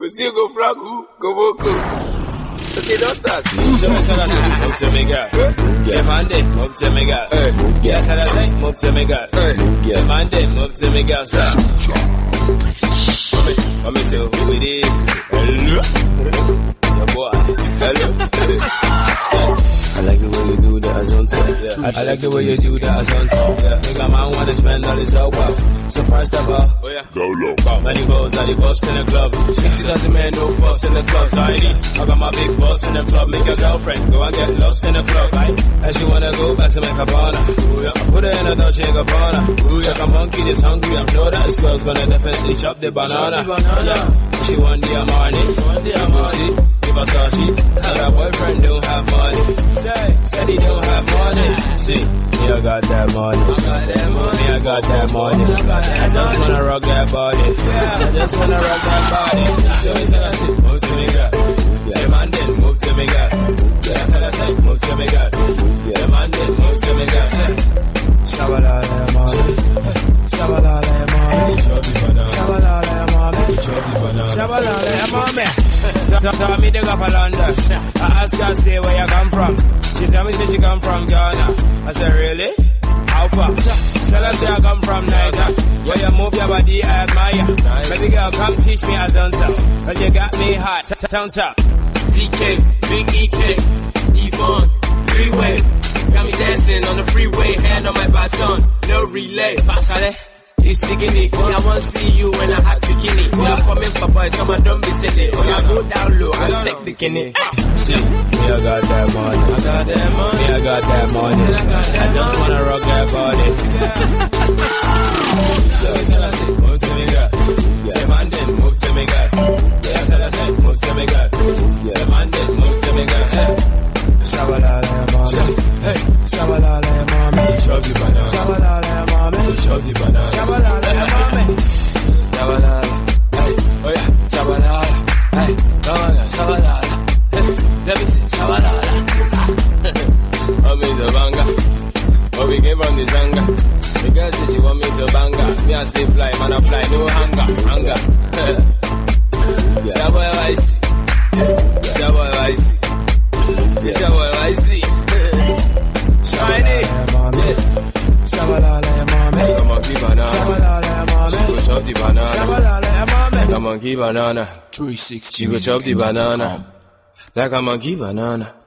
We see you go flag who, go vocal. Okay, don't start. Move to me, girl. Yeah, man, move to me, girl. Yeah, that's what I say. Move to me, girl. Yeah, man, move to me, girl. Sir. Let me tell who it is. Hello. Your boy. Hello. I like the way you do that as on top. Yeah. I like the way you do that as on top. Yeah. Nigga, man, wanna spend all this all wow. So first of all, oh yeah, go low. Many balls, I the boss in the club. 60,000 men, no fuss in the club. Tiny, I got my big boss in the club. Make your girlfriend go and get lost in the club. Right? And she wanna go back to make a banana. Ooh, yeah. I put her in a Dolce & Gabbana. Ooh, yeah. Like a monkey that's hungry, I'm sure that this girl's gonna definitely chop the banana. Yeah. She want the money. Versace, so that boyfriend don't have money. Said he don't have money. See, me I got that money. Me I got that money. I just wanna rock that body. I just wanna rock that body. So he said I said, move to me, girl. Yeah, man, then move to me, girl. Yeah, I said I said, move to me, girl. Yeah, man, then move to me, girl. Shabalala, mommy. Shabalala, mommy. Shabalala, mommy. Shabalala, mommy. Tell me they go for London. I ask her, say where you come from. She tell me she come from Ghana. I said, really? How far? Tell her say I come from Niger. Where you move your body, I admire. Baby girl, come teach me a zonta. Cause you got me hot. Sound top. DK, Big EK, Yvonne, freeway. Got me dancing on the freeway, hand on my baton. No relay. Pasale. It's sticking. I want to see you in a hot bikini. We are coming for boys, come on, don't be silly. When I go down low, I'll take the kidney. See, me I got that money. I got that money. Me I got that money. I just wanna rock that body. So I say, move to me, girl. Yeah, man, then move to me, girl. Yeah, tell I say, move to me, girl. Yeah, man, then move to me, girl. Shabalala, mommy. Hey, shabalala, mommy. Chop the banana. Shabalala, mommy. Chop the banana. Shabalala, mommy. Shabalala. Hey, oh yeah, shabalala. Hey, come on, shabalala. Hey, let me see, shabalala. I'm in the banga. Oh, we came from the zanga. The girl said she want me to banga. Me I stay fly, man I fly, no hunger. Yeah, boy, I see. Yeah, boy, I see. Yeah, boy, I see. Shiny. Shabalala, mommy. Come on, keep banana. Shabalala, mommy. She go chop the banana. Shabalala, mommy. Like a monkey banana. 360. She go chop the banana. Like a monkey banana.